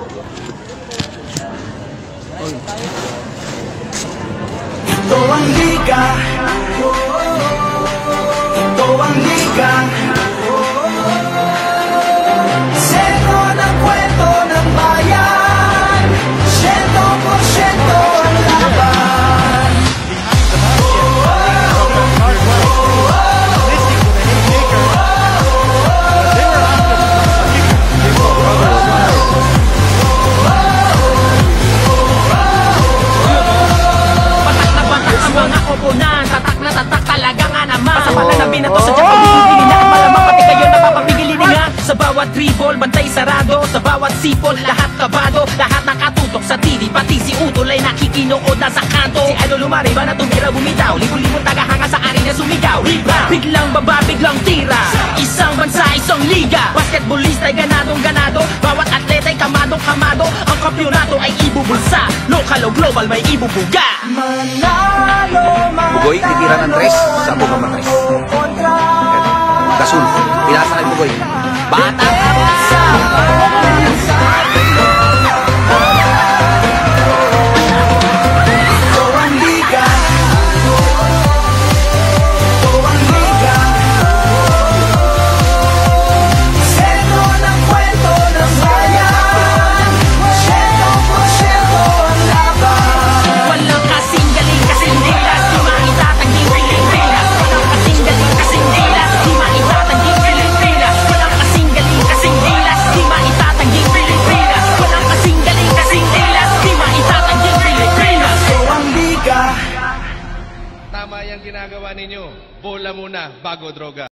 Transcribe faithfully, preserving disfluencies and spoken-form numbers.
Ito ang liga, ito ang liga, sentro ng kwento ng bayan, siyento porsyento ang laban. Mga koponan, tatak na tatak talaga nga naman. Pasapala na binato sa dyan pagigili na malamang pati kayo napapapigili nga. Sa bawat dribble, bantay sarado. Sa bawat sipol, lahat kabado. Lahat nakatutok sa T V, pati si Utol ay nakikinood na sa kanto. Si Idol lumariba na tumira bumitaw. Libon-libon tagahanga sa arena sumigaw. Biglang baba, biglang tira. Isang bansa, isang liga. Basketballista ay ganadong ganado. Bawat atleta ay kamadong kamado. Ang kampyonato ay ibubulsa. Local o global may ibubuga. Bugoy, titira ng tres, sabo ka matris. Gasul, pinasa kay Bugoy. Bata! Tama yung ginagawa ninyo. Bola muna bago droga.